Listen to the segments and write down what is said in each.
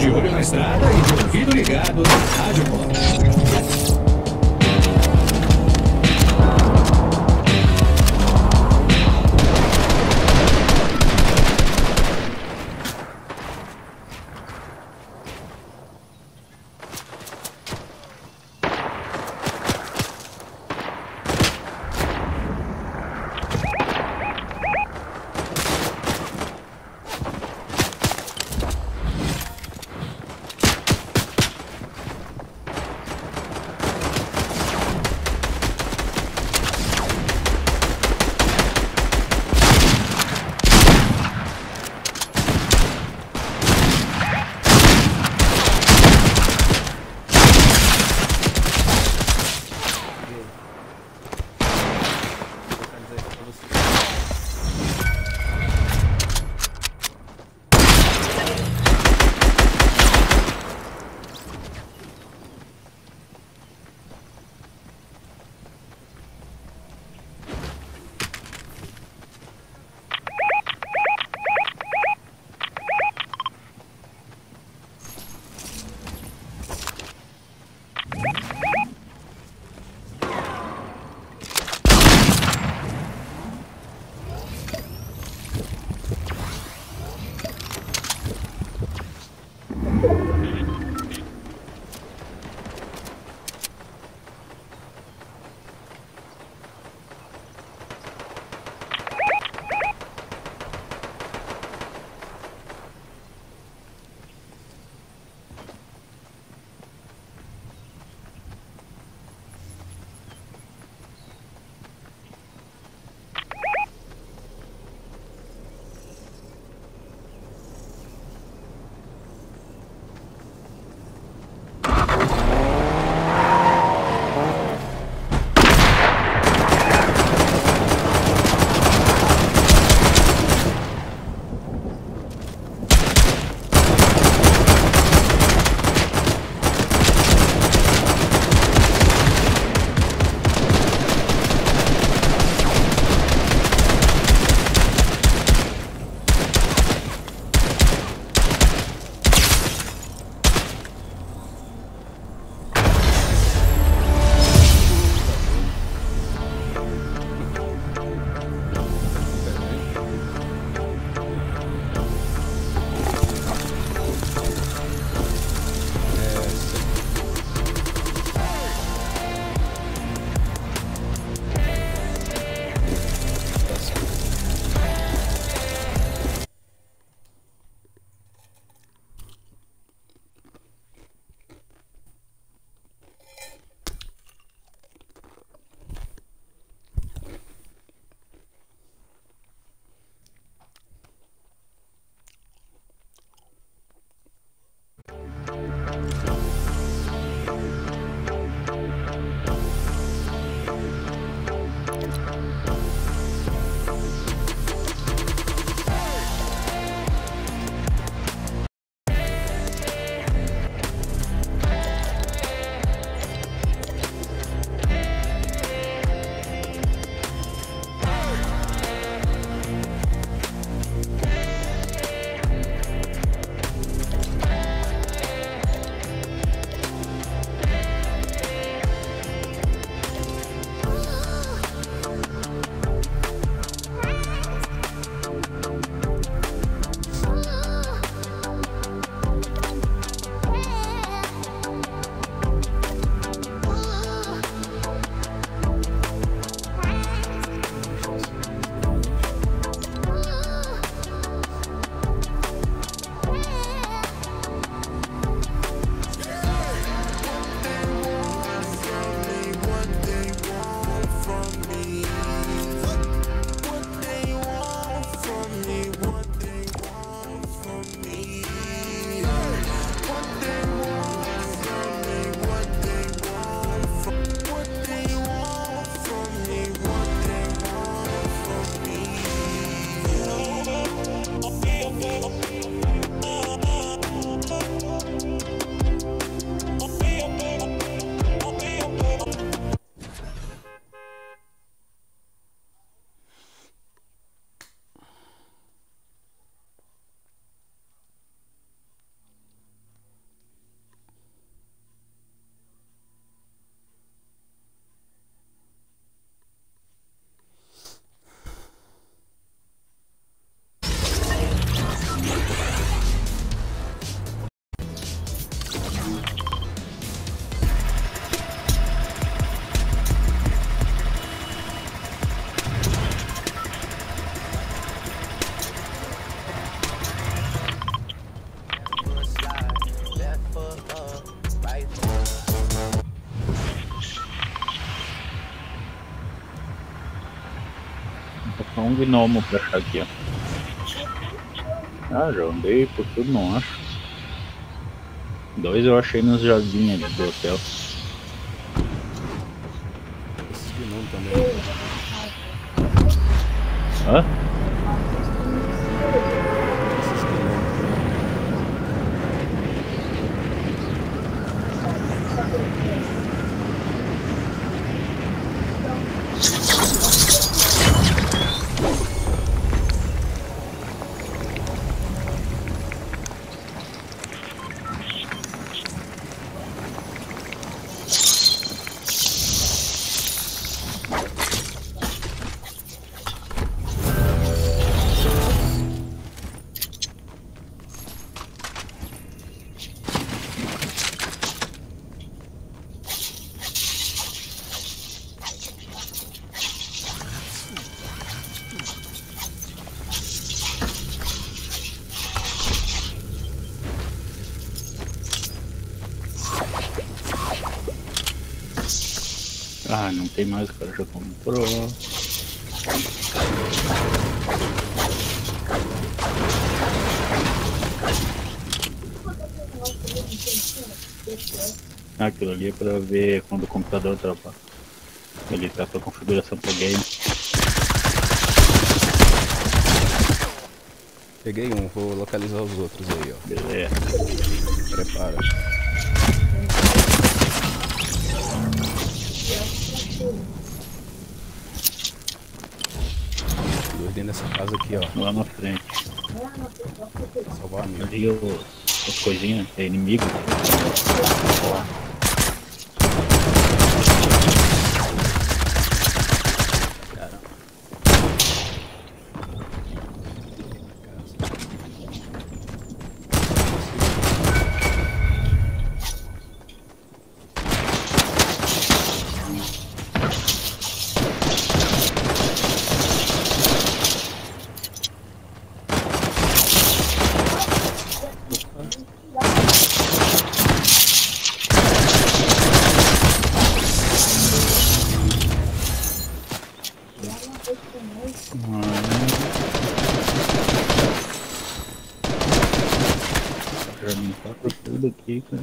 De olho na estrada e de ouvido ligado na Rádio Pop. um gnomo pra achar aqui, ó. Ah, já andei por tudo, não acho. 2 eu achei nos jardins ali do hotel. Esses gnomos também. Hã? Esses gnomos. Ah, não tem mais, o cara já comprou. Ah, aquilo ali é pra ver quando o computador tá. Ele tá com a configuração pro game. Peguei um, vou localizar os outros aí, ó. Beleza. Prepara. Dois dentro dessa casa aqui, ó. Lá na frente. Salvar amigo. Ali as coisinhas, é inimigo. Caramba. Já me tá por tudo aqui, cara.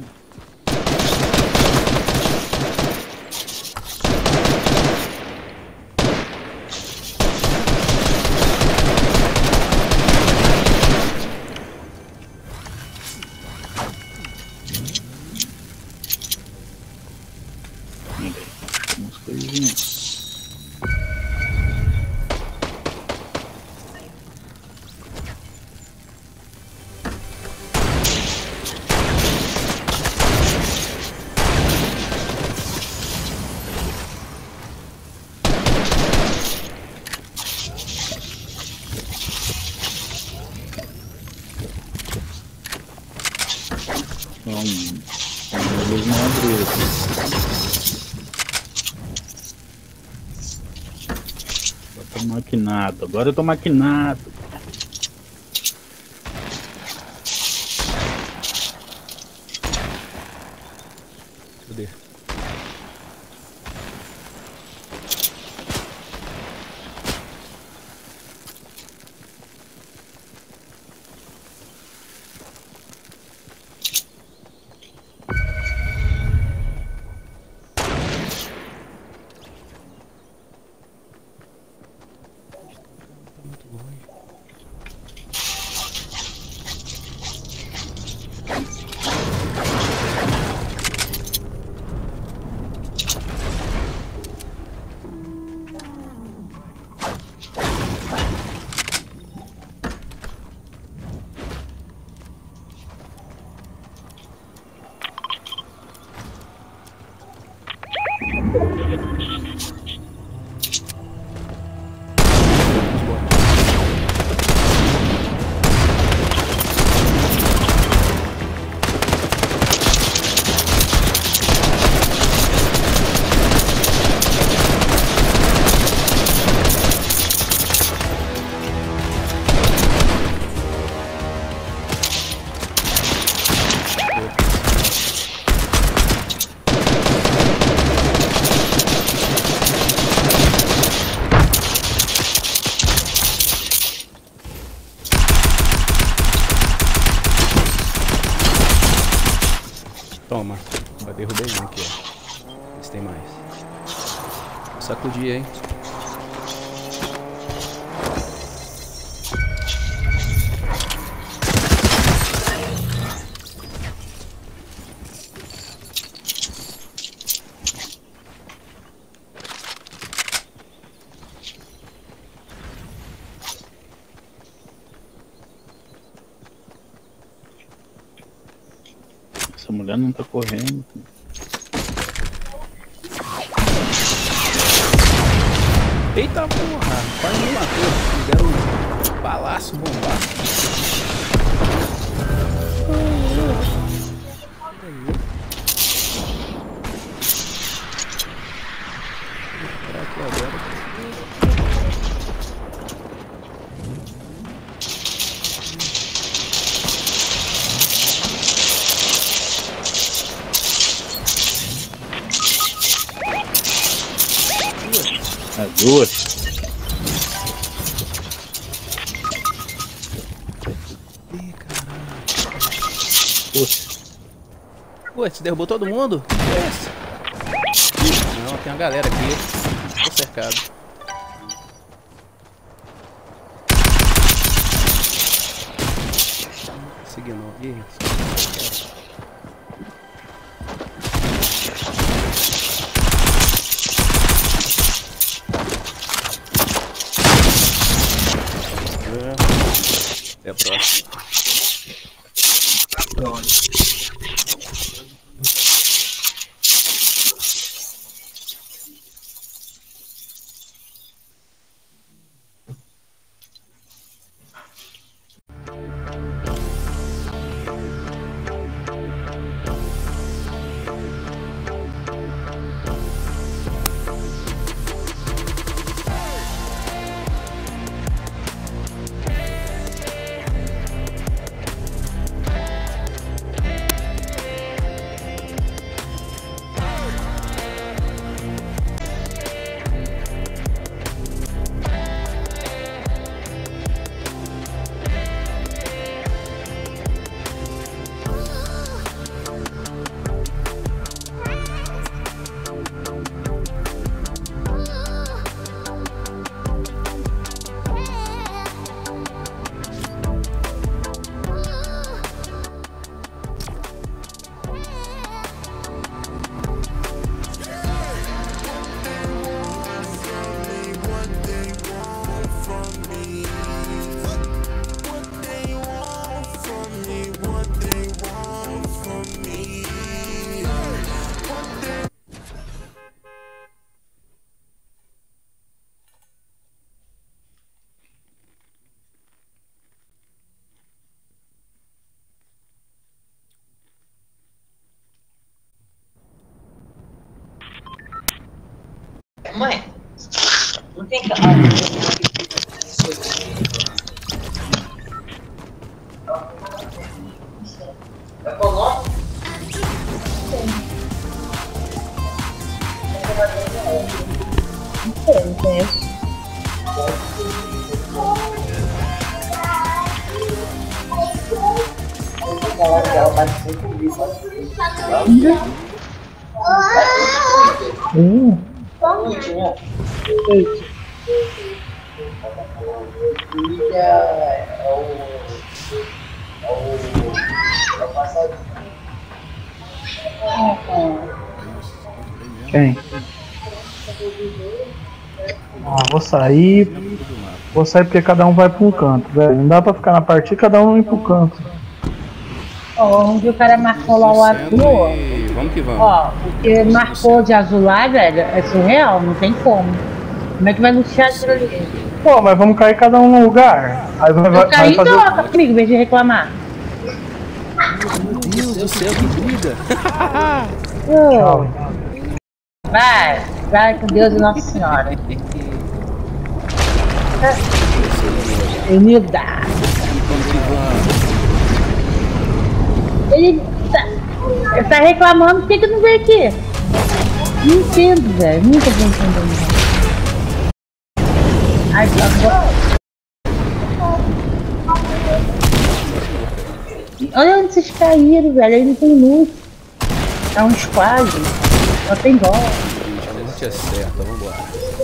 Umas coisinhas. Eles não abriram. Agora tô maquinado, agora eu tô maquinado. Cadê? Muito longe. Toma. Eu derrubei um aqui, ó. Vê se tem mais. Vou sacudir, hein? Essa mulher não tá correndo. Eita porra! Quase me matou. Me deram um balaço bombaço. Aqui agora. Duas. Ih, caralho. Ué, Você derrubou todo mundo? Que é esse? Não, tem uma galera aqui. Tô cercado. Seguindo. Ih, é a próxima. Mãe, não tem carro. É qual o nome? Não sei, não conheço. Quem? Vou sair. Vou sair porque cada um vai pra um canto, velho. Não dá pra ficar na partida, cada um ir pro canto. Ó, onde o cara marcou lá o azul, E vamos que vamos. ó, o que marcou de azul lá, velho, é surreal, não tem como. Como é que vai lutear aquilo ali? Pô, mas vamos cair cada um no lugar. Aí Eu caí em troca comigo, em vez de reclamar. Meu Deus do céu, que briga! Ô, vai com Deus e Nossa Senhora. Unidade. Vamos que vamos. Ele tá reclamando, por que não veio aqui? Não entendo, velho. Nunca vou entender. Ai, olha onde vocês caíram, velho. Aí não tem luz. É um squad. Só tem dó. Gente, a gente acerta, vambora.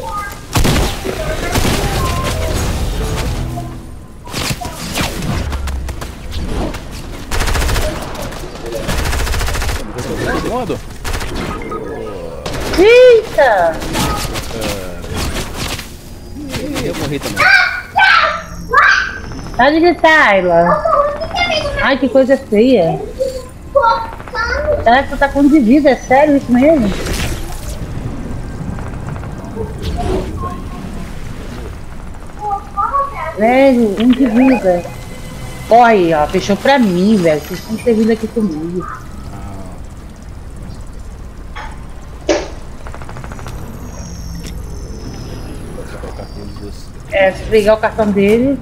Modo? Eita! Eu morri também. Para de gritar, Ayla. Ai, que coisa feia. Será que tu tá com de vida? É sério isso mesmo? Velho, um de vida. Olha, ó, fechou pra mim, velho. Vocês têm que ter vindo aqui comigo. É, se pegar o cartão dele.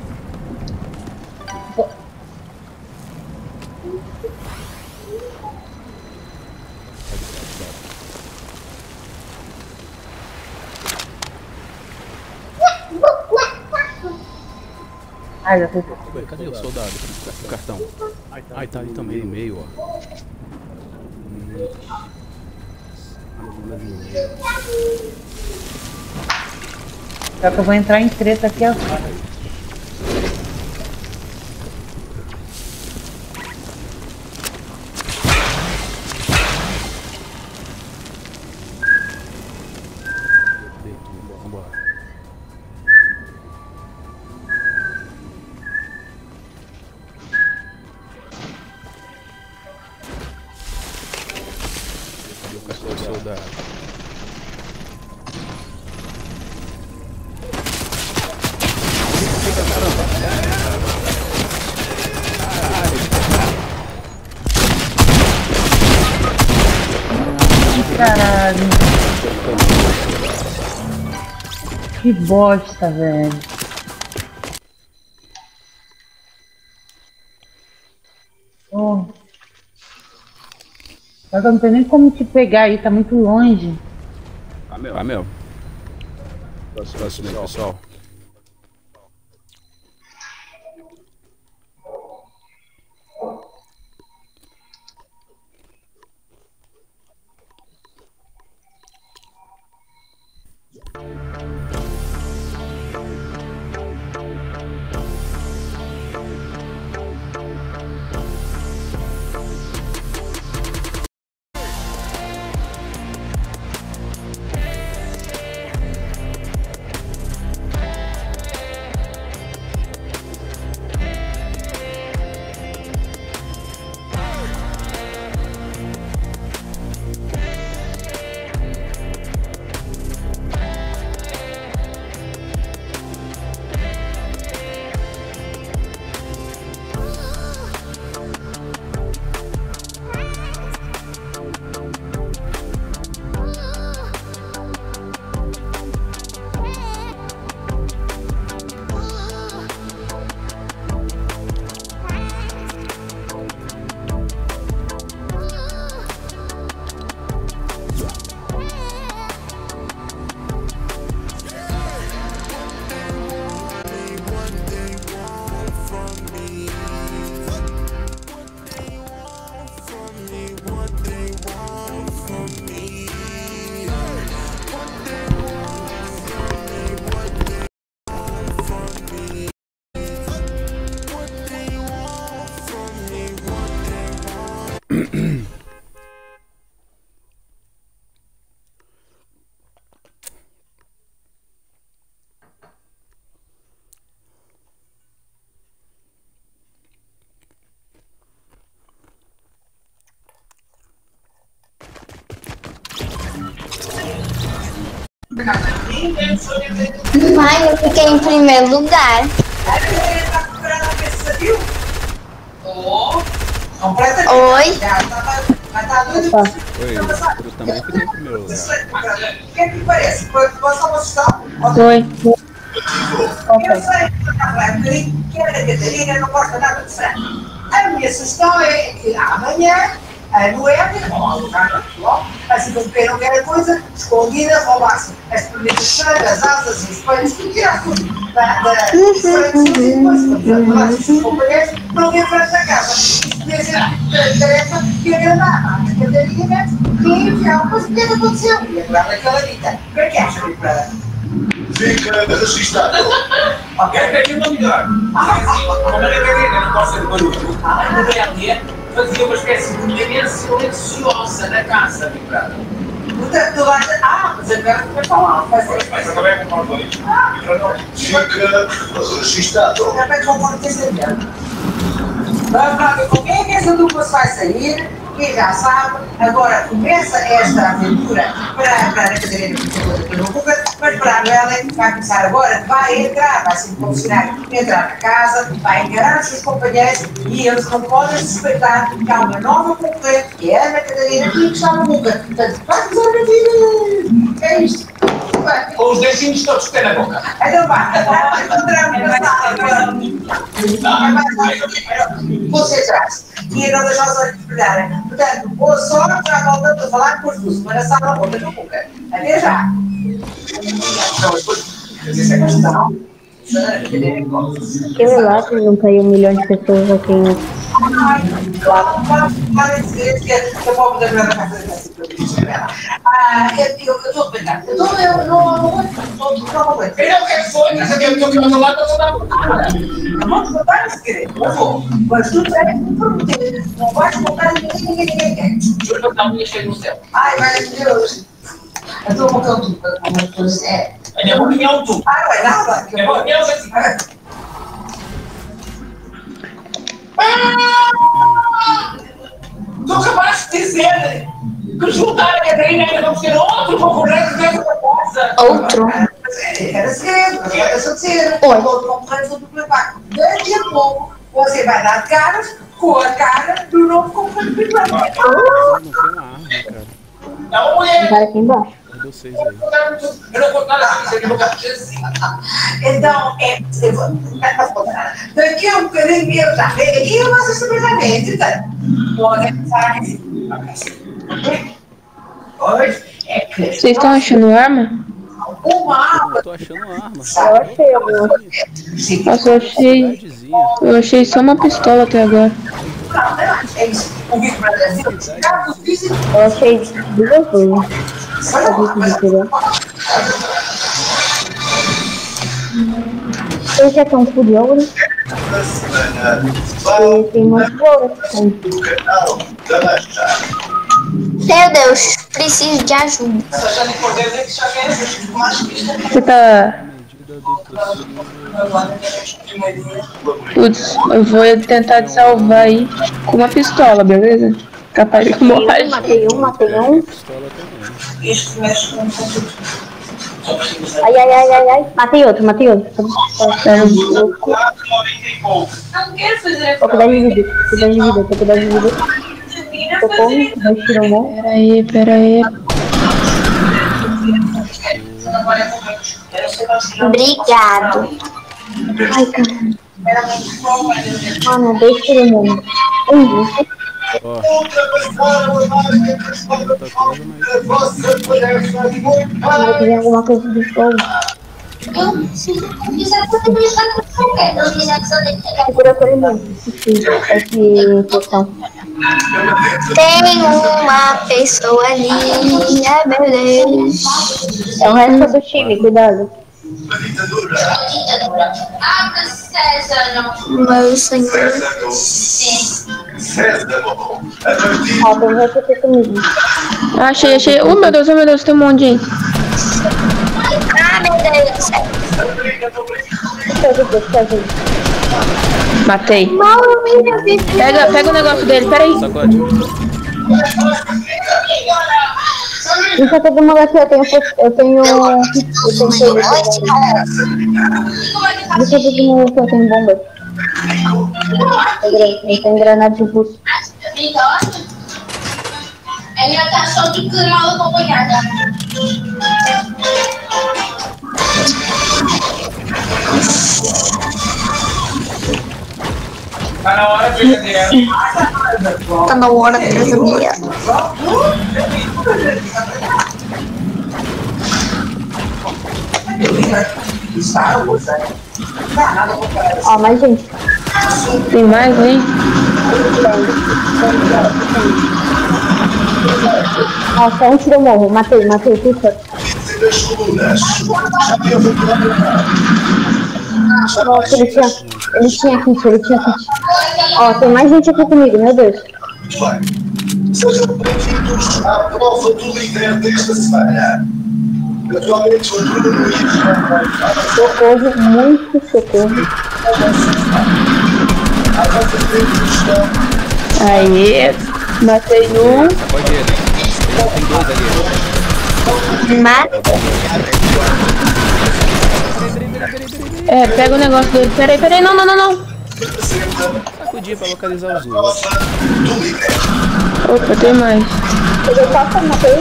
Ai, já foi. Ué, cadê o soldado? O cartão. Ai, tá ali também no meio, ó. Só que eu vou entrar em treta aqui agora. Vambora. Cadê o soldado? Caralho. Que bosta, velho. Oh. Só que eu não tenho nem como te pegar aí, tá muito longe. Ah, meu. Próximo aí, pessoal. Mãe, eu fiquei em primeiro lugar. Oi. Oi, eu também fiquei em primeiro lugar. O que é que parece? Foi só uma sessão? Foi. Eu sei que a Catarina não gosta nada de frango. A minha sugestão é que amanhã, a Noélia, vão alugar no futebol, assim como quem não quer a coisa, escondida, roubar-se as primeiras changas, as asas e os pães, tudo tirar tudo da frente e depois, quando os companheiros, não vir frente da casa. Isso podia ser a tarefa que agradava a Catarina, enfiar, mas o que é que aconteceu? E agora naquela dita. O que é que acha, Big Brother? Fica registado. Ok, aqui uma melhor. Como a Catarina não gosta de barulho, a Noélia fazia uma espécie de mulher silenciosa na casa, Big Brother. Portanto, tu vais. Mas agora tu vai falar. Mas acabei com o dois. Fica registado. Repete com o que você quer. Vamos lá ver com quem é que essa dupla se vai sair. Quem já sabe, agora começa esta aventura para a Catarina pelo Buga, mas para a Noélia vai começar agora, vai entrar, vai se condicionar, entrar na casa, vai encarar os seus companheiros e eles não podem suspeitar que há uma nova concorrente, que é a Ana Catarina, e que está no Buga. Portanto, vai começar a vida. É isto. Com os dentinhos todos que tem na boca. Então vá, encontramos na sala agora. Concentrar-se. E não deixar os olhos brilharem. Portanto, boa sorte, já voltamos a falar com os dois. Mas na sala outra no Buga. Até já. Não, mas depois, essa é a questão. Que milagre, não caiu 1 milhão de pessoas aqui em... Para dizer que a pobre da Joana vai fazer assim para eu estou a pegar. Eu não aguento. Eu não quero foi, quer saber o que eu vou lá para eu dar por nada. Não vamos contar se querer, eu vou. Mas tu tens que me prometer. Não vais contar ninguém. Juro que eu não me achei no céu. Ai, vai Deus. A tua boca é o tu. A minha boca é um tu. Não é nada. A minha boca é assim. Tu acabaste de dizer que juntar a Catarina ainda vamos ter outro concorrente dentro da casa. Outro? Era cedo, era só dizer. Outro concorrente do Playback. Daqui a pouco você vai dar de caras com a cara do novo concorrente do Playback. Não tem uma arma, cara. É uma mulher. Cara aqui embaixo. Eu dou 6 aí. Eu não conto nada assim, eu não quero assim. Então, daqui a um bocadinho eu já vejo aqui e vocês também já veem. Portanto, podem pensar assim. Hoje é que Vocês estão achando arma? uma arma. Eu tô achando uma arma. Eu achei alguma. Nossa, eu achei só uma pistola até agora. É isso. O Big Brother é assim. Caso físico, Eu achei 2 coisas. Vocês já estão curiosos? Tem mais ouro. Meu Deus, preciso de ajuda. Você tá... Putz, eu vou tentar te salvar aí com uma pistola, beleza? Capaz de morrer. Matei um. Pistola também. Isto mexe com tudo. Ai. Matei outro. Sério. Não quero fazer Vou cuidar de vida. Tocou, respirou um monte. Pera aí. Obrigado. Ai, caramba. Mano, 2 por mundo. Ó, Agora que vem alguma coisa do fogo. Segura por mim. Infecção. Tem uma pessoa ali, meu Deus. É o resto do time, cuidado. Meu Senhor. Ó, tem um resto aqui comigo. Achei. Oh meu Deus, tem um monte, gente. Ah, meu Deus do céu. Matei. Mauro, minha vida. Pega o negócio dele, peraí. sacode. Deixa eu todo mundo aqui, eu tenho Deixa eu todo mundo aqui, eu tenho bomba. Eu tenho granada de impulso. É minha cachorra de mal acompanhada. Tá na hora de fazer. Tá na hora de trazer mulher. Ó, mais gente. Tem mais aí? Nossa, um tiro eu morro. Matei, puxa. Das colunas. Nossa, ele tinha kit. Ó, tem mais gente aqui comigo, meu Deus. Muito bem. Sejam bem-vindos à prova do líder desta semana. Atualmente o Bruno Luís. Socorro, muito socorro. À vossa frente estão. Aí, matei um. Pode ir, né? Tem dois ali. Mata. É, pega o negócio dele. Peraí, não. Sacudir pra localizar os outros. Opa, tem mais. Eu posso matei?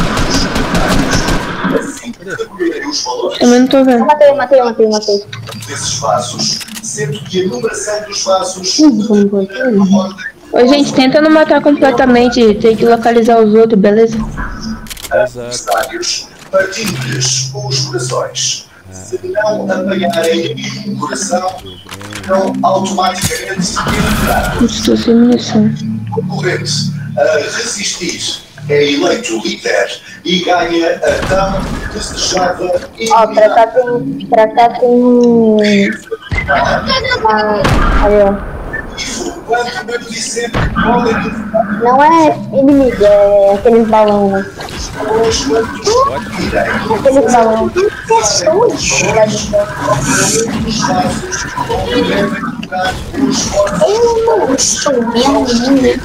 Também não tô vendo. Eu matei. Desses passos, sendo que a numeração dos passos. Ô, gente, tenta não matar completamente. Tem que localizar os outros, beleza? Adversários, partindo-lhes os corações. Se não apanharem um coração, não automaticamente entrarão. Estou sem munição. Concorrente a resistir é eleito líder e ganha a tão desejada Ó, pra cá tem um... Aí, ó. Quanto eu disser, podem Não é inimigo, é aqueles balões, né? Aqueles balões. Eu não estou vendo.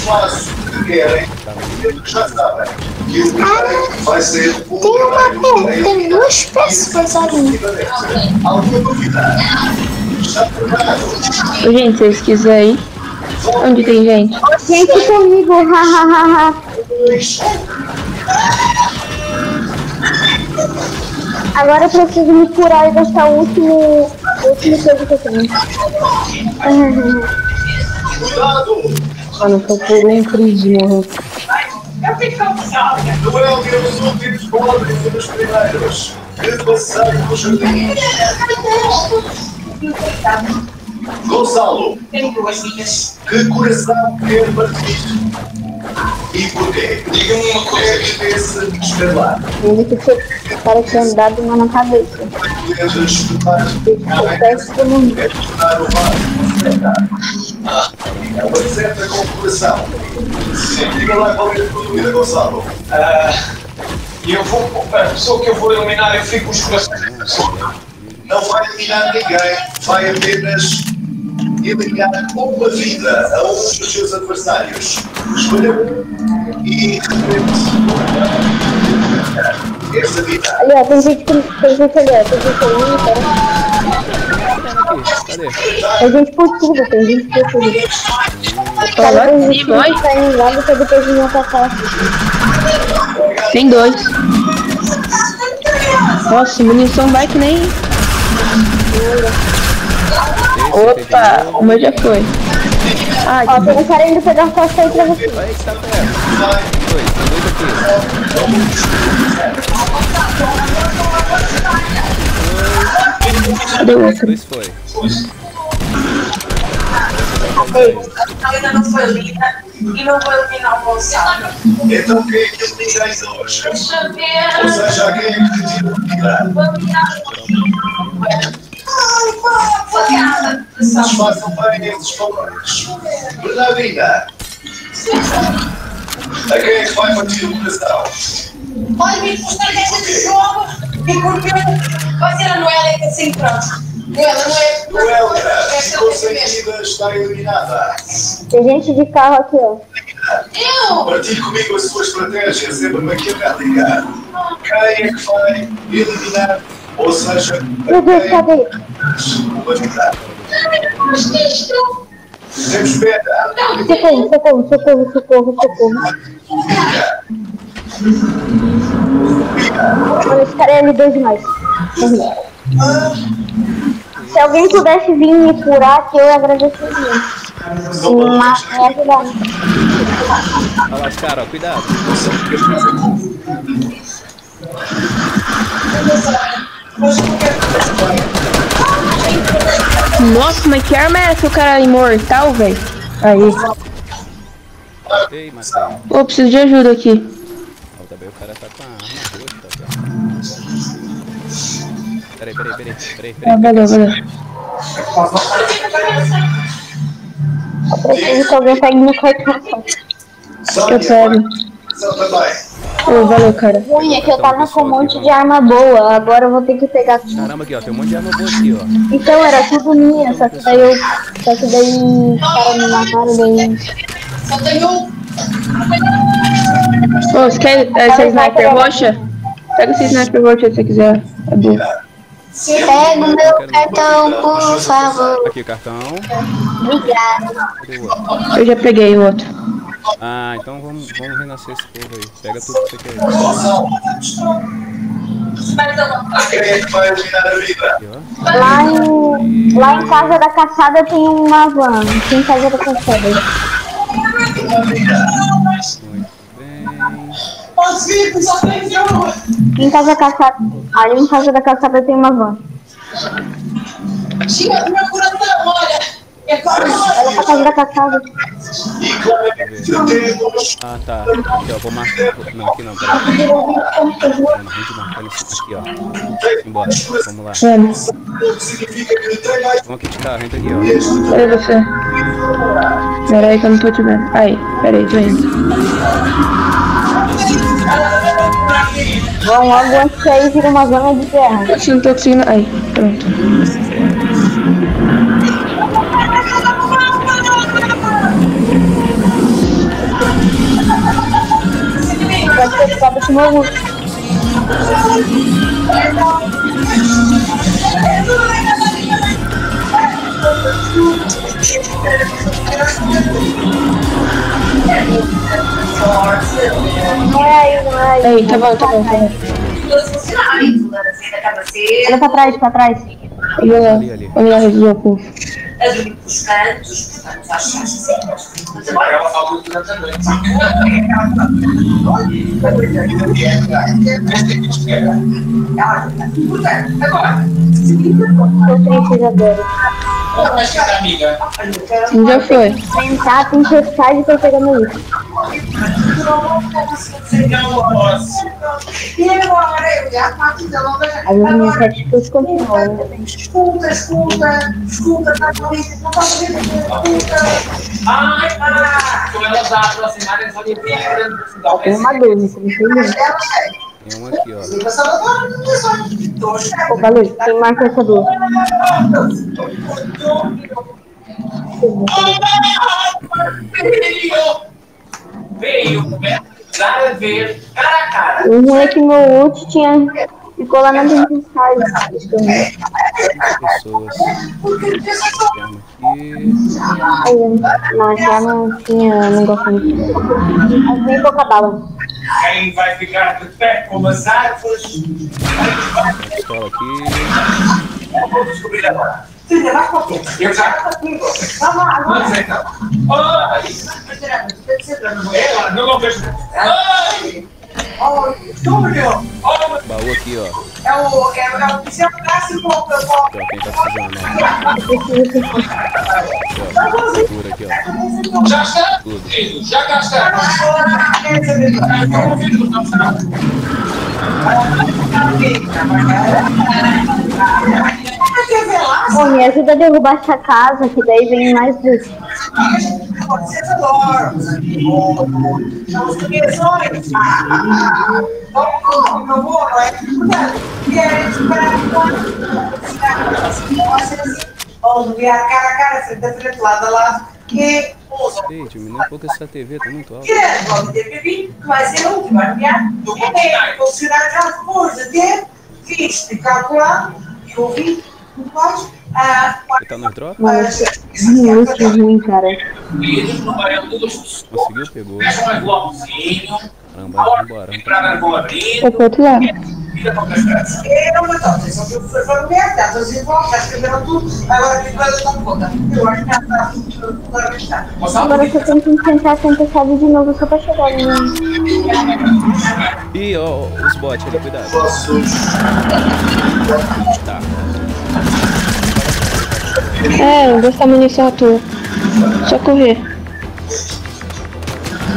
já sabem que o vai ser Tem duas pessoas ali. alguma novidade. Está preparado? Ô, gente, se vocês quiserem ir. Onde tem gente? Gente comigo, hahaha. Agora eu preciso me curar e gastar o último coisa que eu tenho. Mano, tô por um crise, morro. Duelo dos últimos pobres e dos primeiros. Que passaram no jardim. Gonçalo, Tenho duas dicas. que coração quer partir? E porquê? Diga-me uma coisa que desse escalar. Ele que para ter andado uma na cabeça. Letras do mar. É tornar o mar. É uma receita com coração. Sim, diga lá qual é a tua dúvida, Gonçalo. A pessoa que eu vou eliminar, eu fico com os corações. Não vai eliminar ninguém, vai apenas eliminar uma vida a um dos seus adversários. Escolha um e esta vida. Ali, ó, tem gente ali, ó, tem gente ali, Cadê? Tem gente por tudo, tem gente por tudo. Cara, tem gente que tá indo lá, depois de me atacar. Tem dois. Nossa, munição vai que nem... Opa, uma já foi. Ah, Ó, tem um cara indo pegar a costa aí pra você. Vai que tá perto. Tem dois aqui. cadê o outro? Dois foi. Ainda não foi lida e não vou eliminar o Gonçalo. Então quem é que elimina ainda hoje? Deixa eu Ou ver. seja, quem é que tira o tirar? Desfaçam bem esses valores. Bernardina, a quem é que vai partir o coração? Olha, me custa desse jogo e porque vai ser a Noélia que assim pronto. Noélia, ficou sem vida, está eliminada. Tem gente de carro aqui, ó. Partilhe comigo a sua estratégia, sempre maquiavélica. Quem é que vai eliminar? Ou seja, Meu Deus, cadê? uma vida. Temos pena. Socorro. Olha, esse cara é L2 demais. Se alguém pudesse vir me curar aqui, eu agradeceria. Me ajudar. Olha lá os caras, ó, cuidado. Nossa, mas que arma é essa? O cara é imortal, velho? Aí. Ei, matei. Pô, preciso de ajuda aqui. Ó, também o cara tá com a arma roxa, tá? Peraí. Valeu. Eu preciso que alguém pegue meu cartão. Eu pego. Ô, valeu, cara. O ruim é que eu tava com um monte de arma boa, agora eu vou ter que pegar tudo. Caramba, aqui ó, tem um monte de arma boa aqui, ó. Então era tudo minha, só que daí os caras me mataram daí. Só tenho. Ô, você quer essa sniper roxa? Pega essa sniper roxa se você quiser. É boa. Pega o meu cartão, por favor. Aqui, cartão. Obrigada. Cadê o outro? Eu já peguei o outro. Ah, então vamos renascer esse povo aí. Pega tudo que você quer. Quem vai eliminar a vida? Aqui, ó. Lá em Casa da Caçada tem uma van. Tem Casa da Caçada. Muito bem. Em Casa da Caçada. Ali em Casa da Caçada tem uma van. Chega do meu coração, olha. É Ela pra Casa da Caçada. Ah, tá. Aqui, ó, vou marcar. Não, aqui não, peraí. Vamos marcar nesse aqui, ó. Embora, vamos lá. Vamos. Vamos aqui de carro, entra aqui, ó. Cadê você? Pera aí que eu não tô te vendo. Aí, pera aí, tô indo. Vão logo antes que aí vira uma zona de terra. Eu não tô conseguindo. Aí, pronto. Pode ter ficado com o meu luto. Não é aí. Aí, tá bom. Olha pra trás. Vamos lá resolver o povo. Abrir os cantos, portanto, acho que sim. Mas agora ela falou durante a noite. Portanto, agora. Tô triste agora. Mas que amiga. Já foi. Tentar, tem que testar de pra pegar meu livro. E agora eu já faço de longa. As minhas atitudes continuam. Escuta, tá bonito, não tá bonito, escuta. Ai, como elas já aproximaram, eles vão ter grande Portugal. Tem uma dúvida, não sei Tem um aqui, ó. Ô, valeu, quem marca essa dúvida? Veio, começar a ver cara a cara. O ruim é que meu ult ficou lá na tempestade. Pessoas. Não, já não tinha, não gosto muito. Mas nem pouca bala. Quem vai ficar de pé como as árvores? Pistola aqui. Vou descobrir agora. Eu já. Vamos lá, Vamos então. Ai! Ela, não vejo. Ai! Túlio, Baú aqui, ó. é o seu clássico. Aqui, ó, quem tá precisando, ó. Aqui, ó. Segura aqui, ó. Já está? Tudo. Já cá está. Pô, me ajuda a derrubar essa casa, que daí vem mais dos. Vocês adoram, os amigos. São os criações. Vamos, meu amor, não é? E a gente vai vamos enviar cara a cara, frente a frente, lado a lado. E Ei, diminui um pouco essa TV, tá muito alto. vamos ter que vai ser a última a enviar. Funcionar já depois de ter visto e calculado e ouvido muito mais. Ele tá nos drops? Mas muito ruim, cara. Conseguiu, pegou. Mais blocozinho. Caramba, vambora. Foi pro outro lado. Eu não estou, vocês são que foram merda, vocês igual, já escreveram tudo, agora que vai dar conta. Eu acho que está fundamental. Agora você tem que tentar a tempestade de novo só pra chegar ali. Ih, ó, os bots ali, cuidado. Tá. É, onde está a munição à toa? Só correr.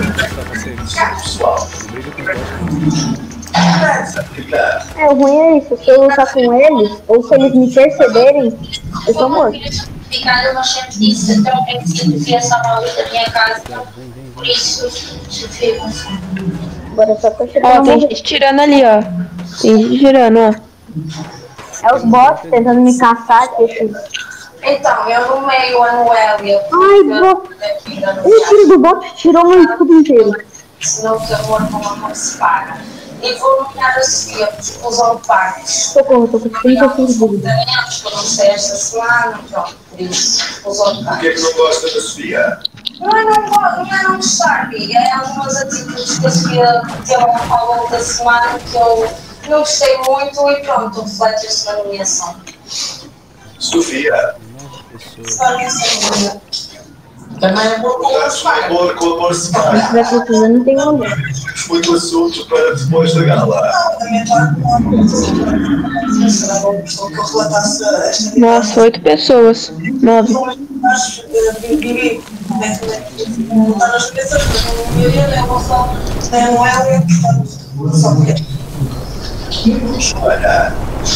com bosta. É, o ruim é isso, se eu lutar com eles, ou se eles me perceberem, eu tô morto. Obrigada, mas sempre disse, então é que se devia estar mal da minha casa. Por isso, Sofia Gonçalves. Agora só tô Ó, chegando. tem gente tirando ali, ó. Tem gente tirando, ó. É os bots tentando me caçar, que esses... Então, eu no meio, a Noélia. Ai, o tiro do bot tirou meu escudo inteiro. Senão o amor com amor se paga. E vou nomear a Sofia por explosão de partes. Socorro, tô com 35 segundos. Tratamentos para não ser esta semana, pronto, por isso, explosão de Por que partes. não gosta da Sofia? Não é não gostar, amiga. É algumas atitudes que a Sofia teve ao longo da semana que eu não gostei muito e pronto, reflete-se na nomeação. Sofia. Só isso. Também é bom Com amor se paga. Se tiver precisando, tem um lugar. Muito assunto para depois da gala. Nossa, 8 pessoas. 9. Olha,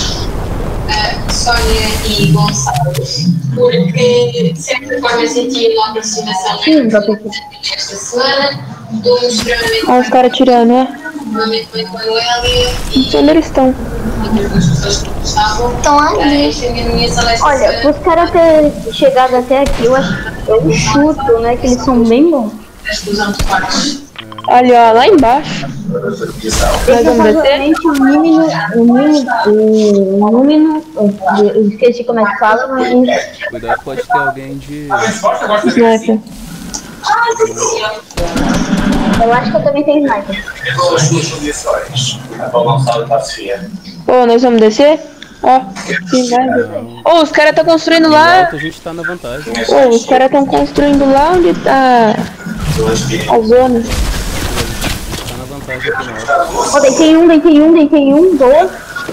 Sónia e Gonçalves, porque sempre quando eu senti uma aproximação esta semana, estou extremamente Ó, os caras tirando, ó. bem com a Noélia e Onde eles estão? as pessoas que gostavam. Estão ali. Esta é a minha nomeação desta Olha, semana. os caras terem chegado até aqui, eu chuto, né, que eles são bem bons. A explosão de partes. Ali, ó, lá embaixo. Nós vamos descer? Provavelmente eu esqueci como é que fala, mas Cuidado, pode ter alguém de. Sniper. eu acho que eu também tenho sniper. as suas nomeações. Para o Gonçalo e para a Sofia. Ô, nós vamos descer? Ó, tem mais. Ô, os caras estão construindo lá. A gente tá na vantagem. Ô, os caras estão construindo lá onde tá a zona. Tá na vantagem aqui na hora. Ó, deitei um, dois.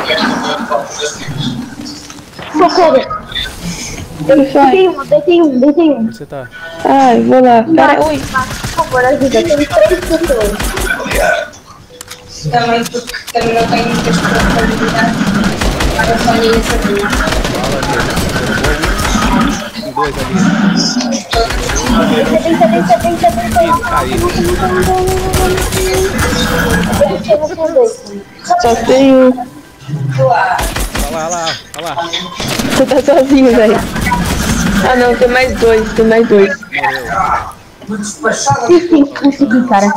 Socorro. Deitei um. Onde você tá? Ai, vou lá. Pera, ui. Por favor, ajuda, tem 3 pessoas. Também porque também não tenho muitas responsabilidades. A Sónia e a Sabrina. Tem dois ali. Só tenho. Olha lá. Você tá sozinho, velho. Ah, não, tem mais dois. Consegui, cara.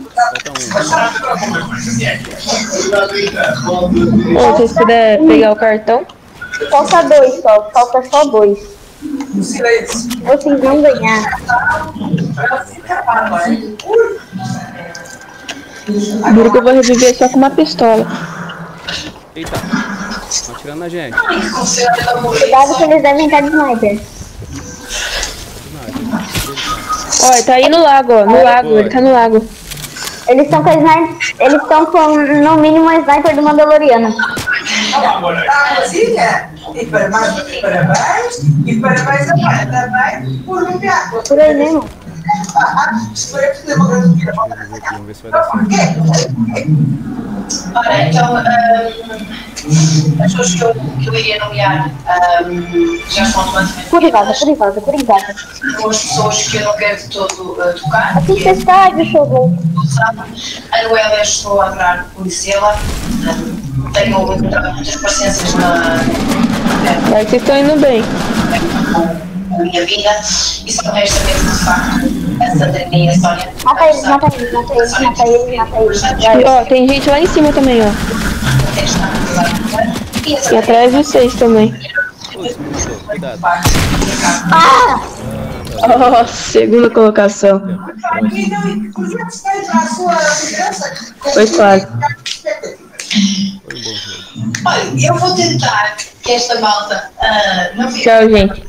Ô, se vocês puderem pegar o cartão. Falta 2 só, falta só 2. Vocês vão ganhar. Juro que eu vou reviver só com uma pistola. Eita. Estão atirando na gente. Cuidado que eles devem estar de sniper. Ó, ele tá aí no lago, ó. No lago, ele tá no lago. Eles estão com a sniper. Eles estão com no mínimo a sniper do Mandaloriano. E parabéns também por enviar. Por aí mesmo. Vamos ver se vai dar certo. Ora, então, as pessoas que eu iria nomear já estão automaticamente. Por privada. São as pessoas que eu não quero de todo tocar. Aqui você está, deixa eu ver. A Noélia, estou a adorar conhecê-la. Tenho muitas paciências na Aí vocês estão indo bem. minha vida e só resta mesmo de facto a Sandra e a Sónia. Mata eles. E, ó, tem gente lá em cima também, ó. E atrás de vocês também. Cuidado. Ó, segunda colocação. Foi quase. Foi um bom jogo. Olha, eu vou tentar que esta malta não fique. Tchau, gente.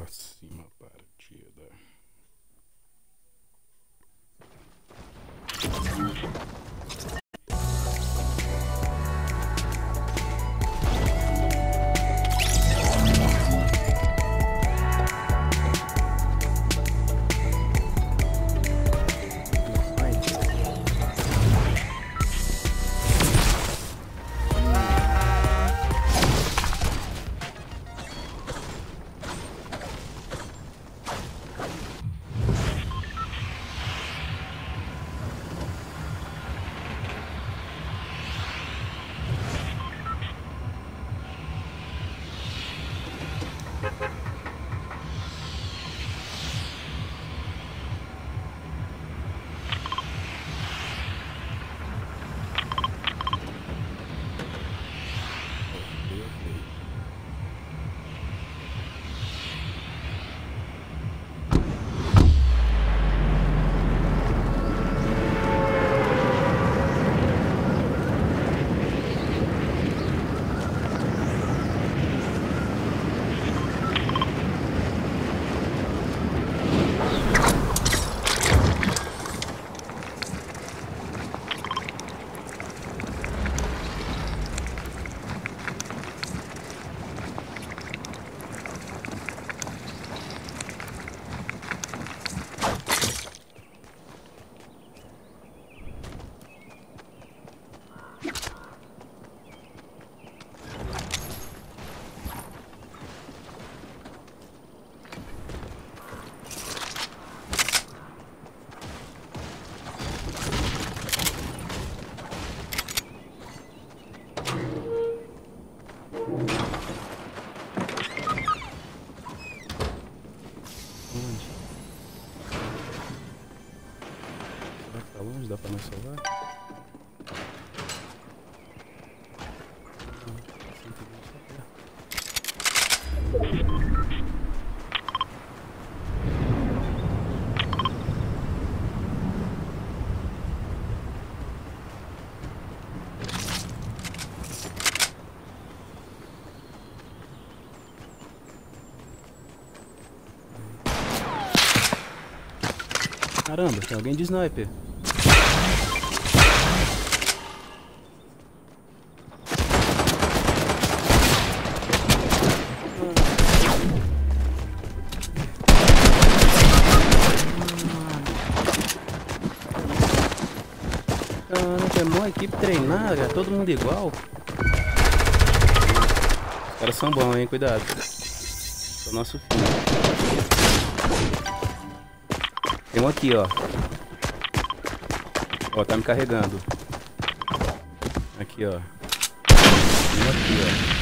Próxima partida. Tá longe, dá pra não salvar? Caramba, tem alguém de sniper. Caraca, é uma equipe treinada, todo mundo igual. Os caras são bons, hein? Cuidado. É o nosso filho. Tem um aqui, ó. Ó, tá me carregando. Aqui, ó. Tem um aqui, ó.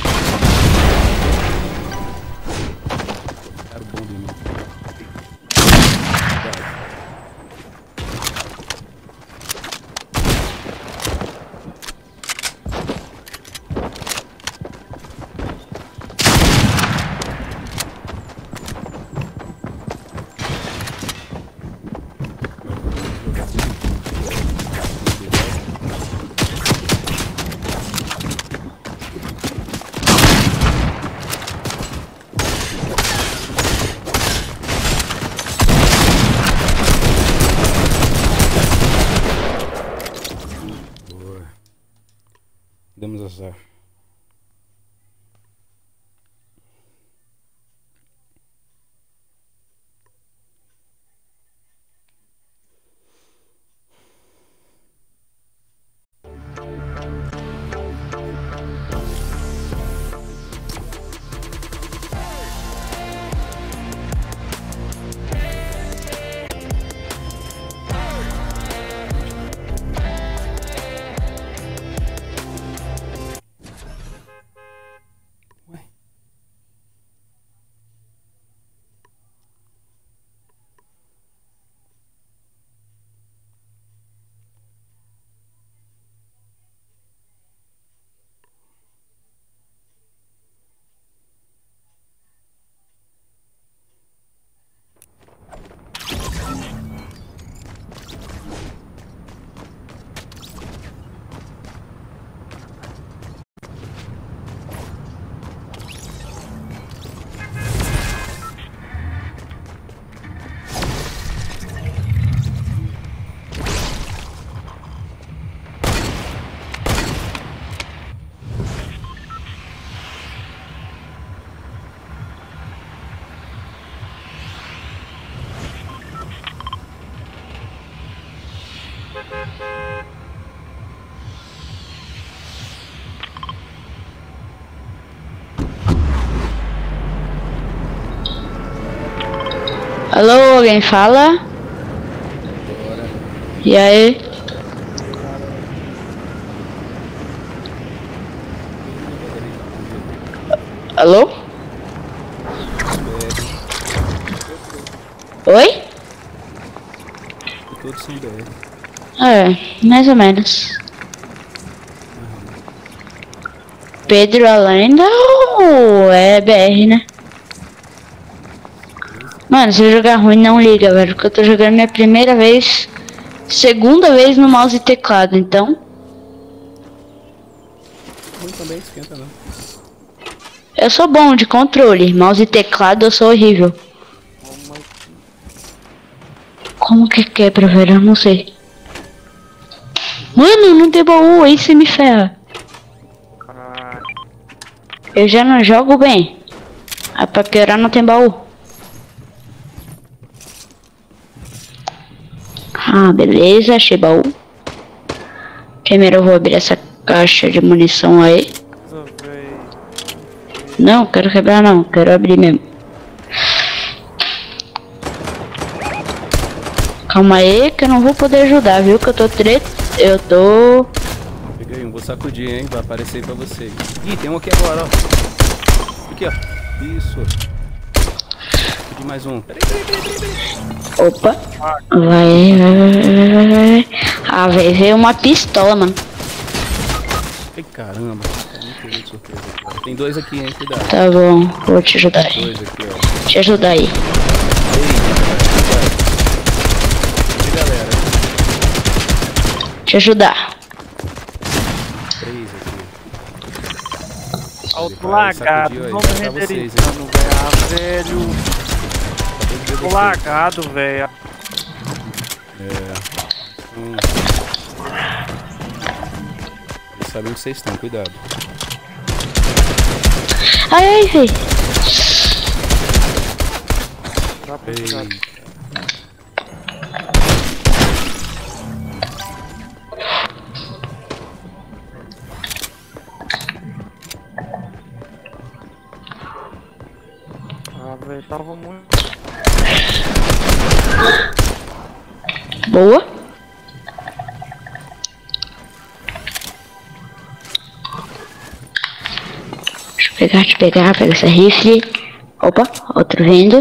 Cara bom de mim. Alô, alguém fala? E aí? Alô? Oi? Todos são BR. Mais ou menos. Pedro Alenda ou é BR, né? Mano, se eu jogar ruim não liga, velho, porque eu tô jogando minha primeira vez, segunda vez no mouse e teclado, então... Ruim também, esquenta não. Eu sou bom de controle, mouse e teclado eu sou horrível. Como que quebra, velho? Eu não sei. Mano, não tem baú, aí você me ferra. Eu já não jogo bem. Pra piorar não tem baú. Ah, beleza, achei baú. Primeiro eu vou abrir essa caixa de munição aí. Não, quero quebrar não, quero abrir mesmo. Calma aí que eu não vou poder ajudar, viu? Que eu tô eu tô... Peguei um, vou sacudir, hein? Vai aparecer aí pra vocês. Ih, tem um aqui agora, ó. Aqui, ó. Isso. Peguei mais um. Peraí. Opa. Vai. Ah, velho, veio uma pistola, mano. Ai, caramba. Tá muito pegou de surpresa aqui, ó. Tem dois aqui, hein? Cuidado. Tá bom, vou te ajudar aí. Dois aqui, ó. Te ajudar aí. Galera. Te ajudar. Três aqui. Alto lagado, vamos renderizando, velho. Tô lagado, velho. Eles sabem onde vocês estão, cuidado. Ai, velho. Velho, tava muito... Boa. Deixa eu pegar essa rifle. Opa, outro vindo.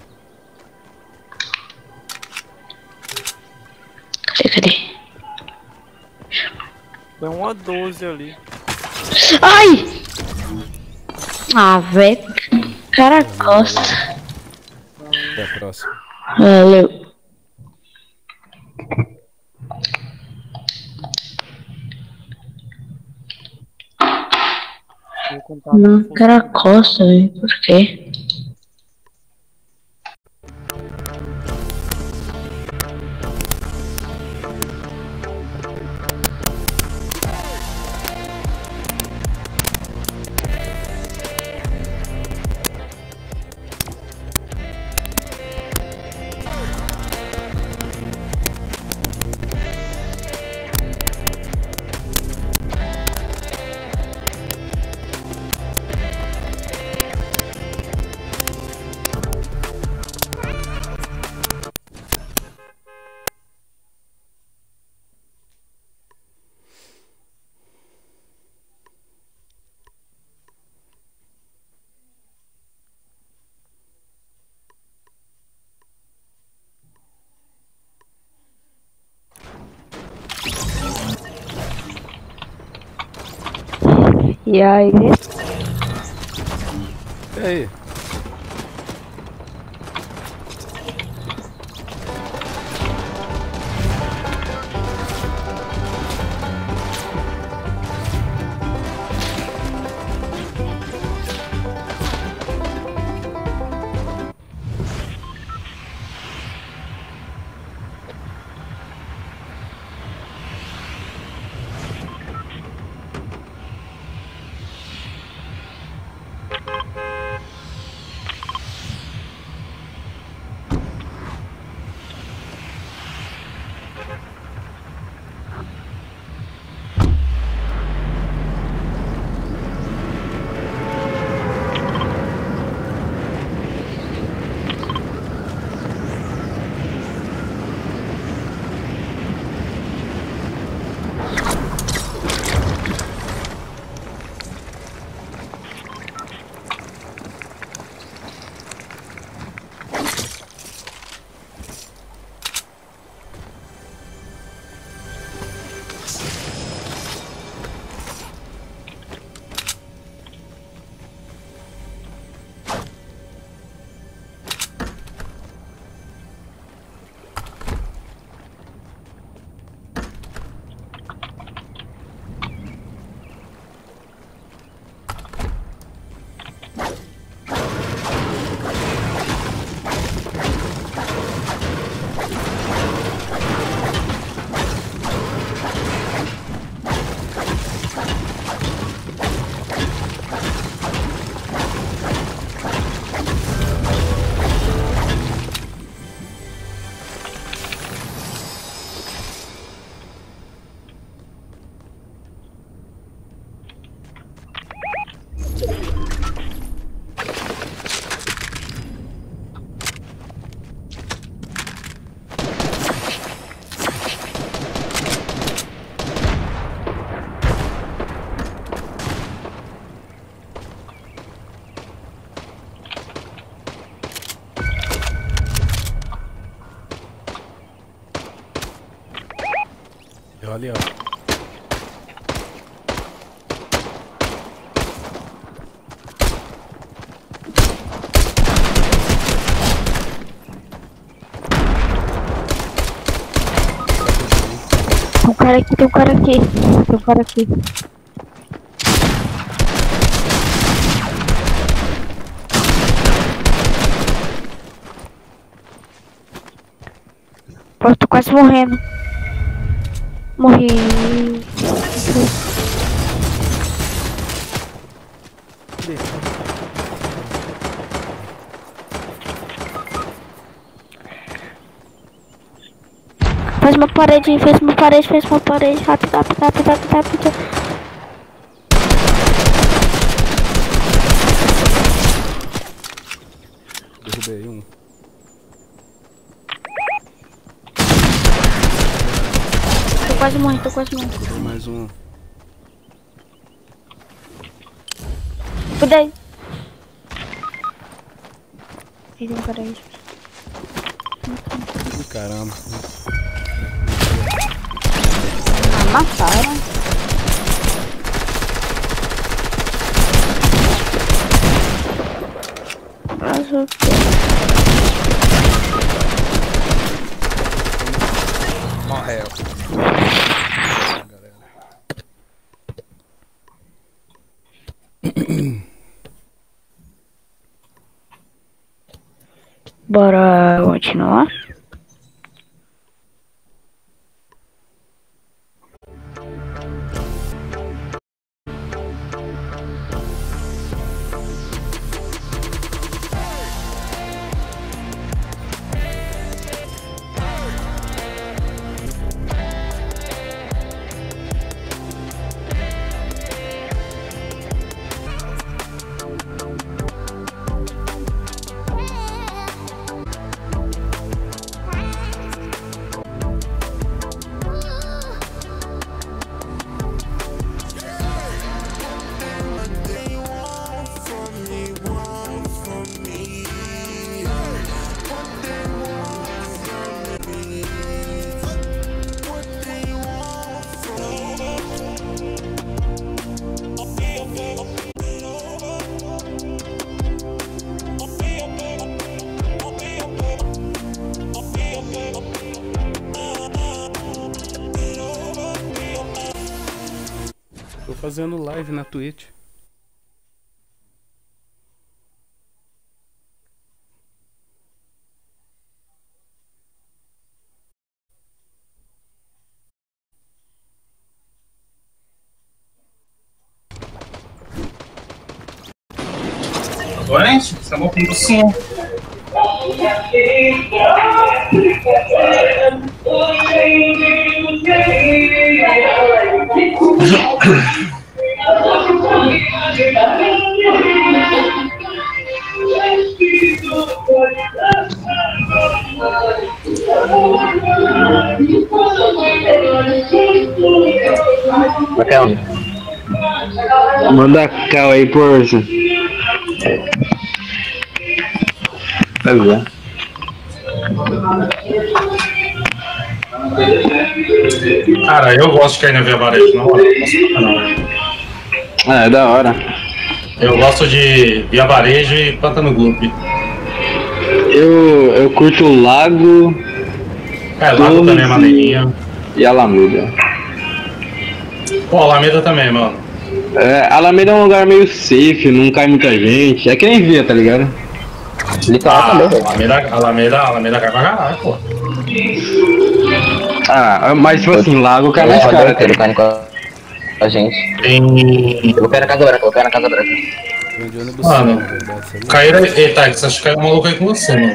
Cadê? Tem uma 12 ali. Ai! Ah, velho. Cara, costa. Até a próxima. Valeu. Não, cara, costa, velho. Por quê? E aí? E aí? ali, ó. Tem um cara aqui, tem um cara aqui. Tem um cara aqui. Pô, tô quase morrendo. Morri. Faz uma parede, fez uma parede, fez uma parede. Rápido, rápido, rápido, rápido, rápido. Derrubei um. Tô quase morrendo, tô quase morrendo. Derrubei mais um. Cuidei. Fiz uma parede. Ih, caramba. Ah, mataram. Mas o quê? Morreu. Bora continuar? Tô fazendo live na Twitch. Doente? Chamou com docinho. Bacana. Manda a cal aí, porra. Pois é. Cara, eu gosto de cair na Via Varejo, não gosto pra caramba. Ah, é da hora. Eu gosto de Via Varejo e Pântano Globo. Eu curto o Lago. É, Lago também é maneirinha. E Alameda. Pô, Alameda também, mano. É, Alameda é um lugar meio safe, não cai muita gente. É que nem Via, tá ligado? Litoral também, Alameda cai pra caralho, pô. Ah, mas tipo assim, Lago cai mais caro. Ele cai com a gente. Eu quero na Casa Branca, eu quero na Casa Branca. Mano, caíram. Eita, acho que caiu um maluco aí com você, mano.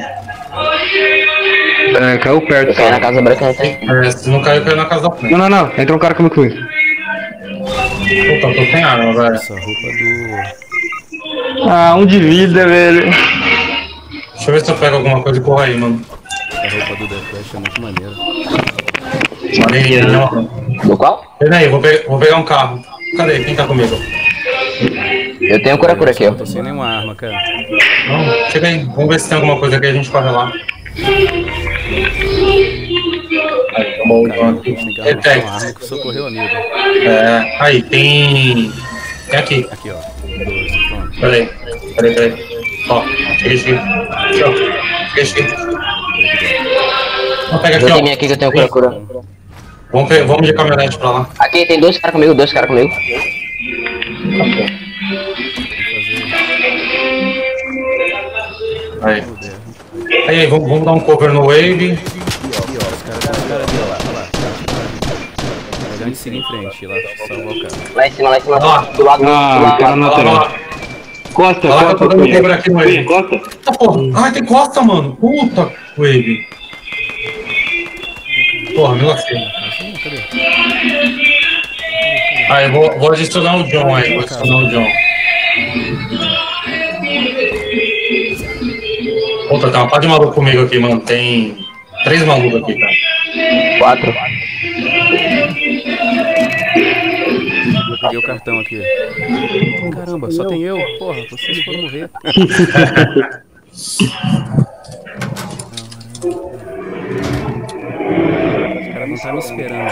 É, caiu perto. Eu caí na Casa Branca, é, se não caiu, caiu na Casa da Frente. Não, entrou um cara comigo. Puta, eu tô sem arma, velho. Essa roupa do... Ah, um de vida, velho. Deixa eu ver se eu pego alguma coisa e corro aí, mano. A roupa do Deathwish é muito maneira. Maneirinha, mano. Do qual? Peraí, vou pegar um carro. Cadê? Quem tá comigo? Eu tenho cura por aqui, ó. Não tô sem nenhuma arma, cara. Não, chega aí. Vamos ver se tem alguma coisa aqui, a gente corre lá. Aí, Tem que arrumar uma arma que socorreu o amigo. É, aí, tem aqui. Aqui, ó. 12, pronto. Peraí. Ó, cheguei. Aqui, ó. Cheguei. Vamos pegar aqui, ó. Tem aqui que eu tenho procura. Vamos de caminhonete pra lá. Aqui tem dois caras comigo. Aí, vamos dar um cover no Wave. Aqui, ó, os caras ali, ó lá. Olha onde siga em frente, lá, salvar o cara. Lá em cima. Ó. Do lado. cara não tem. Costa, Olha lá que eu tô dando cover aqui no Wave. Costa. Ai, tem costa, mano. Puta, Wave. Porra, me lasquei. Aí, vou adicionar o John aí. Puta, tem uma pá de maluco comigo aqui, mano. Tem 3 malucos aqui, cara. 4. Eu peguei o cartão aqui. Caramba, só tem eu? Porra, vocês foram morrer. Os caras vão estar me esperando.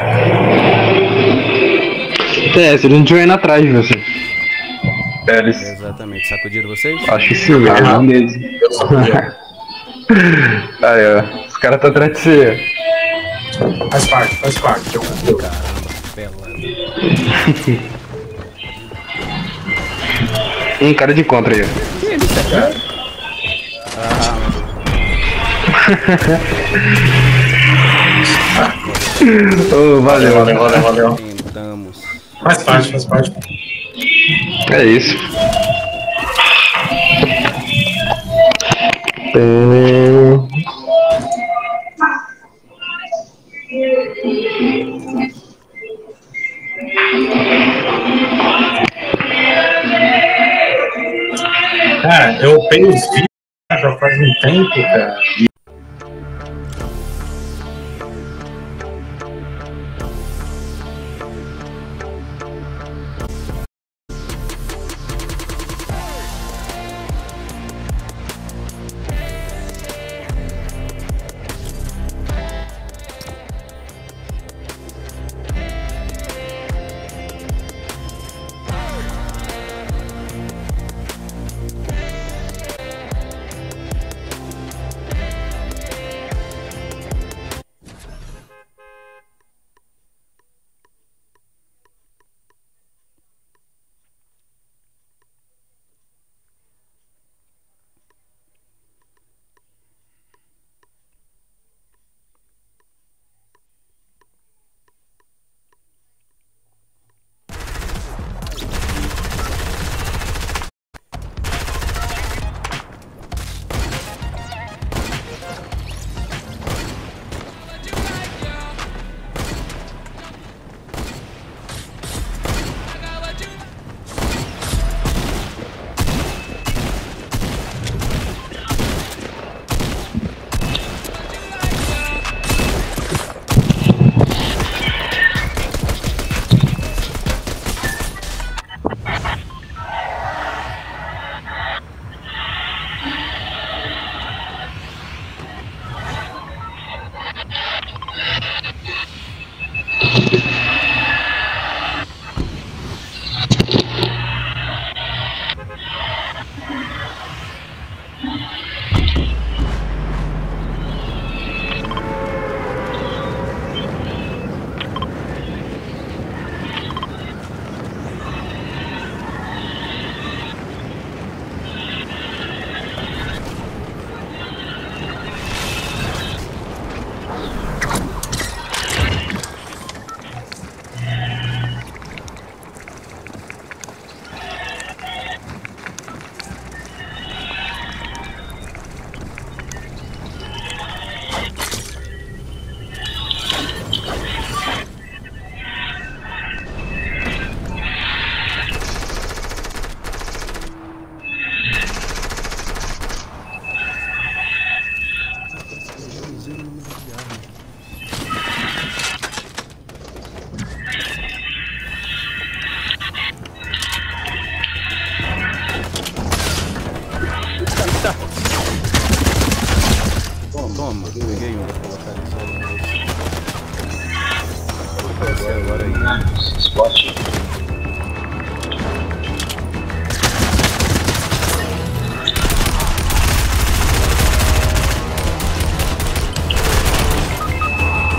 Se eles não estiverem indo atrás de você. Exatamente. Sacudiram vocês? Acho que sim, é um deles. Aí, ó. Os caras estão atrás de você. Faz parte. Caramba, bela. Cara de encontro aí, ó. Valeu. Tentamos. Faz parte. É isso. Cara, eu upei os vídeos já faz um tempo, cara.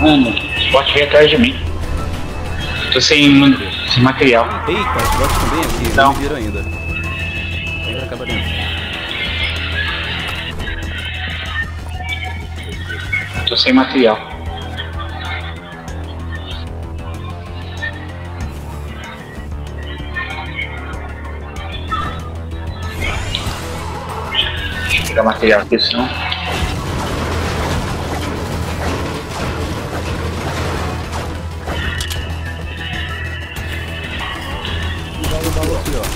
Mano, o bot veio atrás de mim. Tô sem material. Eita, os bots estão bem aqui, não me viram ainda. Ainda acaba dentro. Tô sem material. Deixa eu pegar material aqui, senão... Aqui, ó.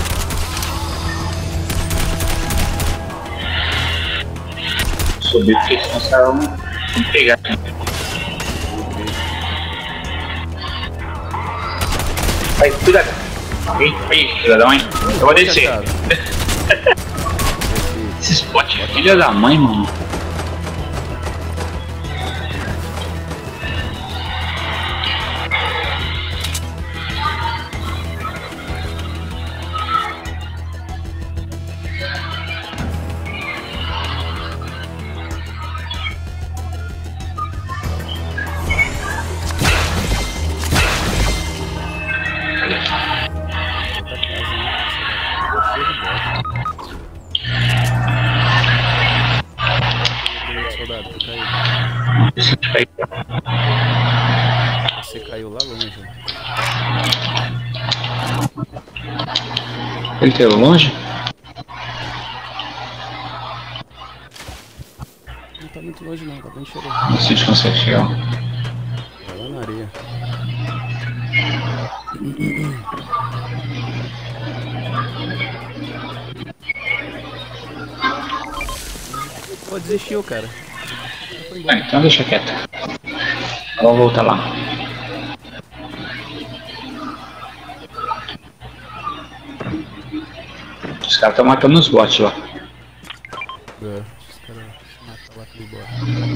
Subir porque senão os caras vão pegar. Vai, cuidado. Aí, cidadão, hein? Eu vou descer. Esses bots, filha da mãe, mano. Você caiu lá longe. Ele caiu longe? Não tá muito longe não, tá bem chegando. Não sei se consegue chegar. Vai lá na areia. Pô, desistiu, cara. Então deixa quieto. Vamos voltar lá. Os caras estão matando os bots lá. É, os caras matam lá aquele bot.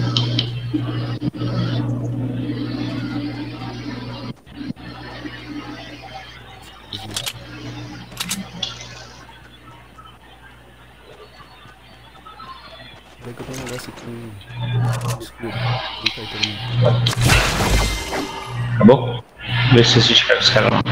Vê que eu tenho um negócio aqui escuro. Fica aí todo mundo. Acabou? Vê se a gente pega os caras lá.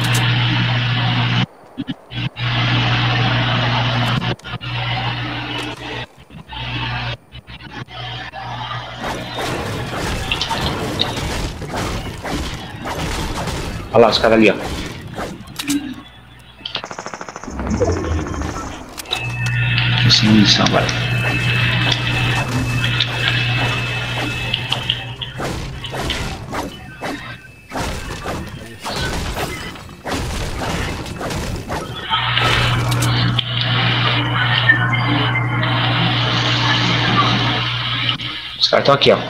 Olha lá os caras ali, ó. Sem munição agora. Os caras estão aqui, ó.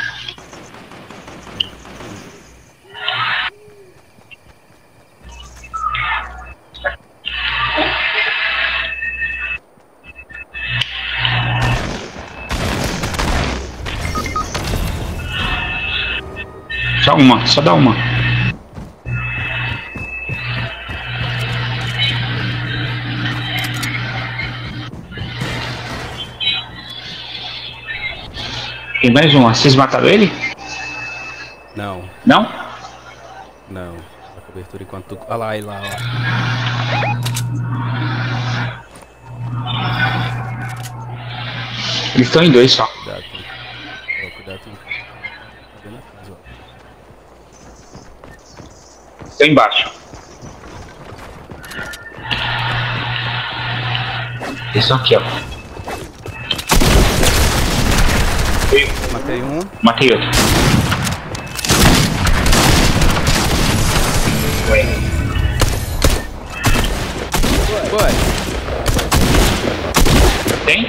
Só uma, só dá uma. Tem mais uma. Vocês mataram ele? Não. Não? Não. A cobertura enquanto tu... Olha lá, ele lá, ó. Eles estão em dois só. Cuidado, ó, cuidado. Tá vendo a casa, ó. Estão embaixo. Eles estão aqui, ó. Matei um. Matei outro. Foi. Tem?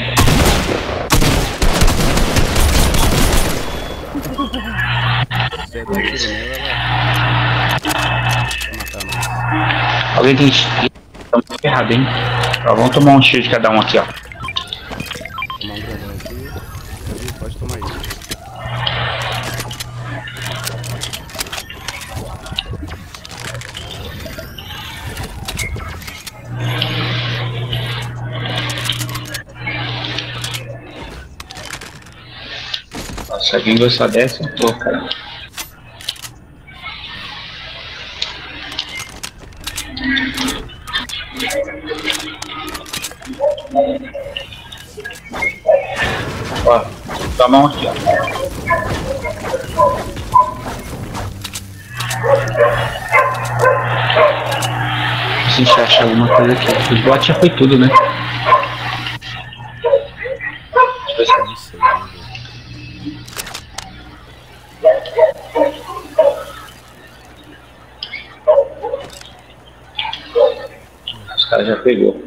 Você dá um tiro nela, ela... Vai matar nós. Alguém tem... Estamos ferrados, hein? Ó, vamos tomar um tiro de cada um aqui, ó. Tomar um grandão aqui. Pode tomar isso. Se alguém gostar dessa, eu tô, cara. Ó, tua mão aqui, ó. Se a gente achar alguma coisa aqui. Os bots já foi tudo, né? Não sei, Os caras já pegou.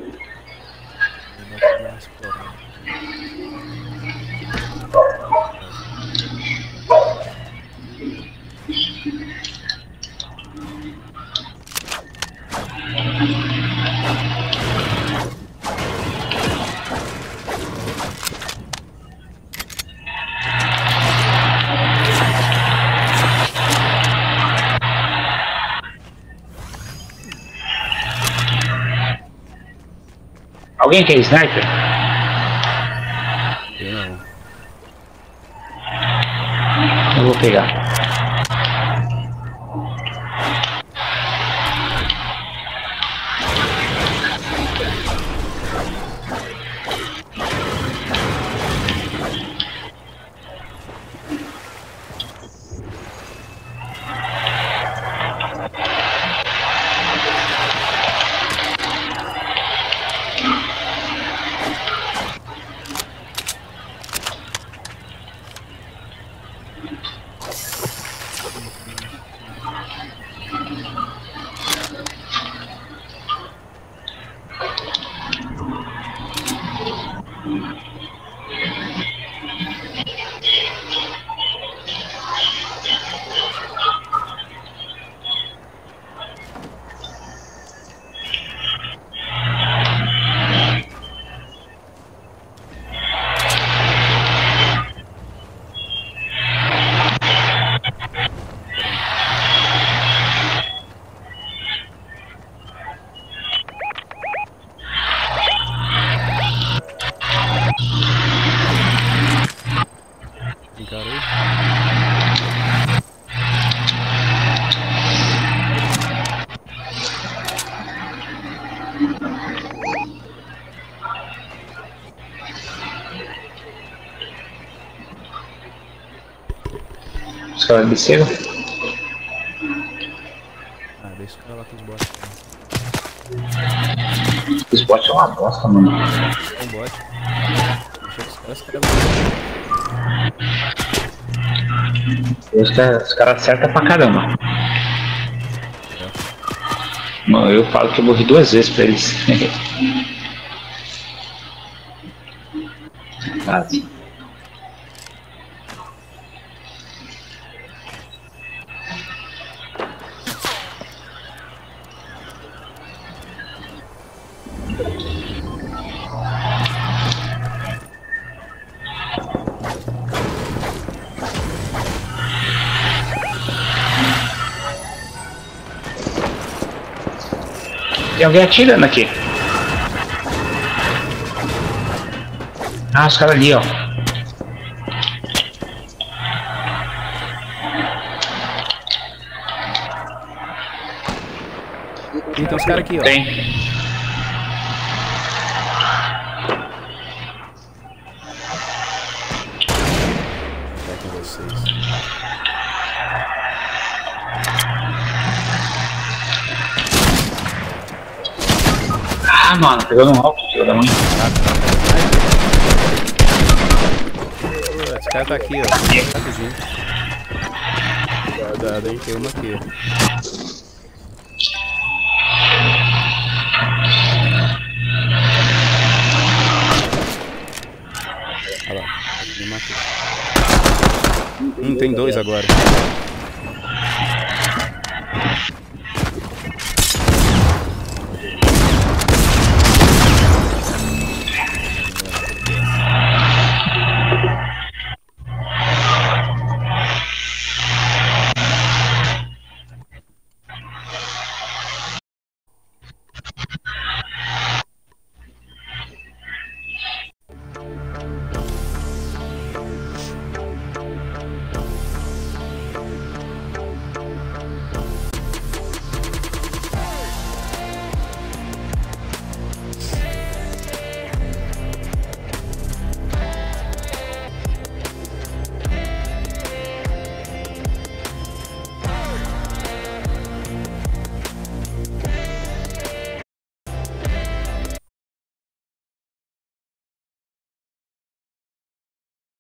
Alguém quer sniper? Eu não. Eu vou pegar. Os caras desceram? Ah, deixa os caras lá com os bots. Os bots são uma bosta, mano. É um bot. Deixa os caras Os caras acertam pra caramba. Mano, eu falo que eu morri 2 vezes pra eles. Quase. Tem alguém atirando aqui. Ah, os caras ali, ó. E tem uns caras aqui, ó. Tem. Vai com vocês. Ah, mano, pegou no alto, filho da mãe. Esse cara tá aqui, ó. Rapidinho. Guardado, hein? Tem uma aqui, ó. Olha lá, me matou. Tem 2 agora.